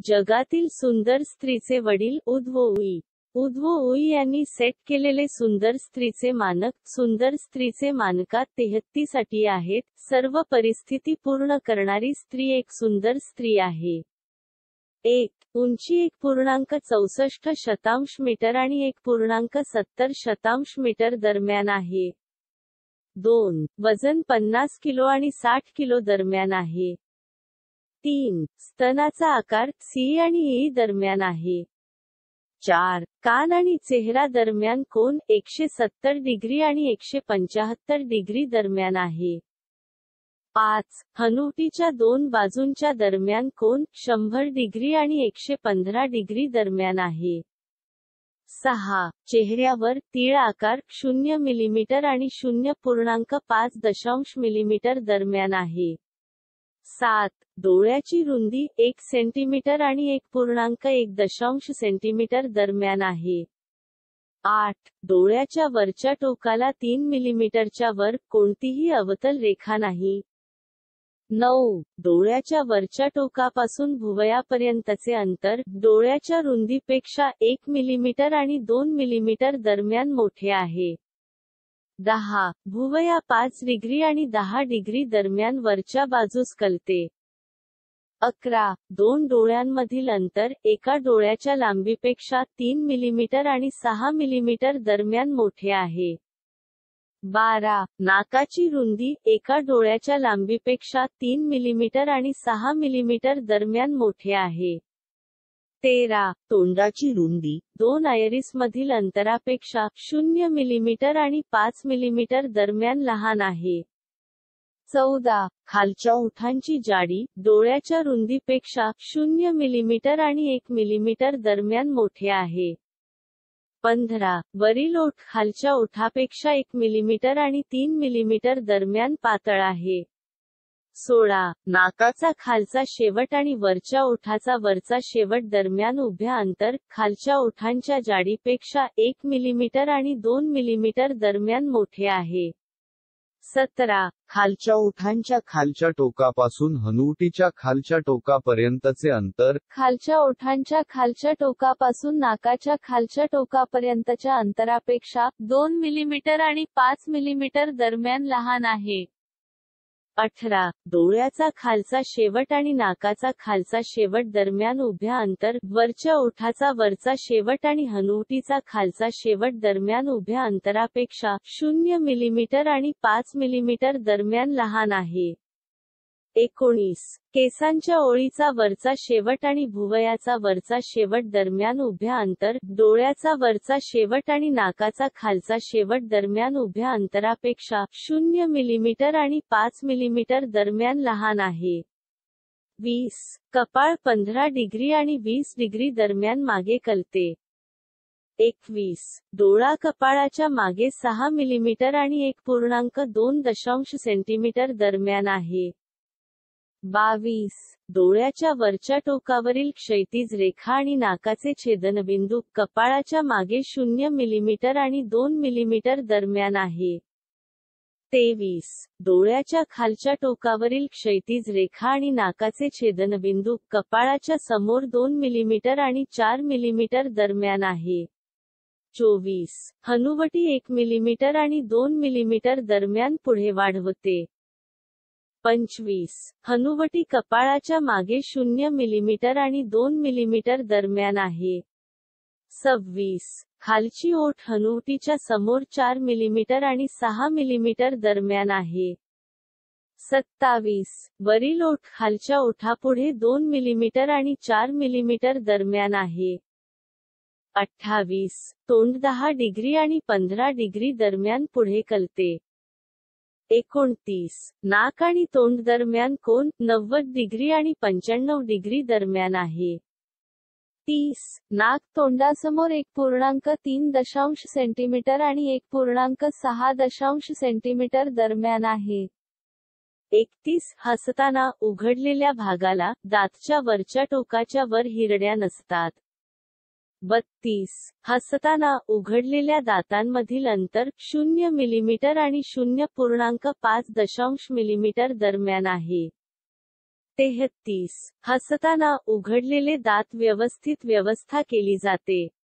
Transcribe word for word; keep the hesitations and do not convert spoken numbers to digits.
जगातील सुंदर स्त्रीचे वडील उद्धव उई. उद्धव उई यांनी सेट केलेले सुंदर स्त्रीचे मानक. सुंदर स्त्रीचे मानकात तेहतीस अटी आहेत. सर्व परिस्थिती पूर्ण करणारी स्त्री एक सुंदर स्त्री आहे. एक. उंची एक पूर्णांक चौसष्ट शतांश मीटर आणि एक पूर्णांक सत्तर शतांश मीटर दरम्यान आहे. दोन. वजन पन्नास किलो आणि साठ किलो दरम्यान आहे. तीन. स्तनाचा आकार सी आणि ई दरम्यान आहे. चार. कान आणि चेहरा दरम्यान कोन एकशे सत्तर डिग्री आणि एकशे पंचाहत्तर डिग्री दरम्यान आहे. पाच. हनुवटीच्या दोन बाजूंच्या दरम्यान कोन शंभर डिग्री आणि एकशे पंधरा डिग्री दरम्यान आहे. सहा. चेहऱ्यावर तीळ आकार शून्य मिलीमीटर आणि शून्य पूर्णांक पाच दशांश मिलीमीटर दरम्यान आहे. सात. डोळ्याची रुंदी एक सेंटीमीटर आणि एक पूर्णांक एक दशांश सेंटीमीटर दरम्यान आहे. आठ. डोळ्याच्या वरच्या टोकाला तीन मिलीमीटरच्या वर कोणतीही अवतल रेखा नाही. नऊ. डोळ्याच्या वरच्या टोकापासून भुवयापर्यंतचे अंतर डोळ्याच्या रुंदीपेक्षा एक मिलीमीटर आणि दोन मिलीमीटर दरम्यान मोठे आहे. दहा. भुवया पाच डिग्री आणि दहा डिग्री दरम्यान वरच्या बाजूस कलते. अकरा. दोन डोळ्यांमधील अंतर एका डोळ्याच्या लांबीपेक्षा तीन मिलीमीटर आणि सहा मिलीमीटर दरम्यान मोठे आहे. बारा. नाकाची रुंदी एका डोळ्याच्या लांबीपेक्षा तीन मिलीमीटर आणि सहा मिलीमीटर दरम्यान मोठे आहे. तेरा. तोंडाची रुंदी दोन आयरिसमधील अंतरापेक्षा शून्य मिलीमीटर आणि पाच मिलीमीटर दरम्यान लहान आहे. चौदा. खालच्या ओठांची जाडी डोळ्याच्या रुंदीपेक्षा शून्य मिलीमीटर आणि एक मिलीमीटर दरम्यान मोठे आहे. पंधरा. वरील ओठ खालच्या ओठापेक्षा एक मिलीमीटर आणि तीन मिलीमीटर दरम्यान पातळ आहे. सोळा. नाकाचा खालचा शेवट आणि वरच्या ओठाचा वरचा शेवट दरम्यान उभ्या अंतर खालच्या ओठांच्या जाडीपेक्षा एक मिलीमीटर आणि दोन मिलीमीटर दरम्यान मोठे आहे. सतरा. खालच्या ओठांच्या खालच्या टोकापासून हनुवटीच्या खालच्या टोकापर्यंतचे अंतर खालच्या ओठांच्या खालच्या टोकापासून नाकाच्या खालच्या टोकापर्यंतच्या अंतरापेक्षा दोन मिलीमीटर आणि पाच मिलीमीटर दरम्यान लहान आहे. अठरा. डोळ्याचा खालचा शेवट आणि नाकाचा खालचा शेवट दरम्यान उभ्या अंतर वरच्या ओठाचा वरचा शेवट आणि हनुवटीचा खालचा शेवट दरम्यान उभ्या अंतरापेक्षा शून्य मिलीमीटर आणि पाच मिलीमीटर दरम्यान लहान आहे. एकोणीस. केसांच्या ओळीचा वरचा शेवट आणि भुवयाचा वरचा शेवट दरम्यान उभ्या अंतर डोळ्याचा वरचा शेवट आणि नाकाचा खालचा शेवट दरम्यान उभ्या अंतरापेक्षा शून्य मिलीमीटर आणि पाच मिलीमीटर दरम्यान लहान आहे. वीस. कपाळ पंधरा डिग्री आणि वीस डिग्री दरम्यान मागे कलते. एकवीस. डोळा कपाळाच्या मागे सहा मिलीमीटर आणि एक पूर्णांक दोन दशांश सेंटीमीटर दरम्यान आहे. बावीस. डोळ्याच्या वरच्या टोकावरील क्षैतिज रेखा आणि नाकाचे छेदनबिंदू कपाळाच्या मागे शून्य मिलीमीटर आणि दोन मिलीमीटर दरम्यान आहे. तेवीस. डोळ्याच्या खालच्या टोकावरील क्षैतिज रेखा आणि नाकाचे छेदनबिंदू कपाळाच्या समोर दोन मिलीमीटर आणि चार मिलीमीटर दरम्यान आहे. चोवीस. हनुवटी एक मिलीमीटर आणि दोन मिलीमीटर दरम्यान पुढे वाढवते. पंचवीस. हनुवटी कपाळाच्या मागे शून्य मिलीमीटर आणि दोन मिलीमीटर दरम्यान आहे. सव्वीस. खालची ओठ हनुवटीच्या समोर चार मिलीमीटर आणि सहा मिलीमीटर दरम्यान आहे. सत्तावीस. वरील ओठ खालच्या ओठापुढे दोन मिलीमीटर आणि चार मिलीमीटर दरम्यान आहे. अठ्ठावीस. तोंड दहा डिग्री आणि पंधरा डिग्री दरम्यान पुढे कलते. एकोणतीस. नाक आणि तोंड दरम्यान कोन नव्वद डिग्री आणि पंच्याण्णव डिग्री दरम्यान आहे. तीस. नाक तोंडासमोर एक पूर्णांक तीन दशांश सेंटीमीटर आणि एक पूर्णांक सहा दशांश सेंटीमीटर दरम्यान आहे. एकतीस. हसताना उघडलेल्या भागाला दातच्या वरच्या टोकाच्या वर हिरड्या नसतात. बत्तीस. हसताना उघडलेल्या दातांमधील अंतर शून्य मिलीमीटर आणि शून्य पूर्णांक पाच दशांश मिलीमीटर दरम्यान आहे. तेहतीस. हसताना उघडलेले दात व्यवस्थित व्यवस्था केली जाते.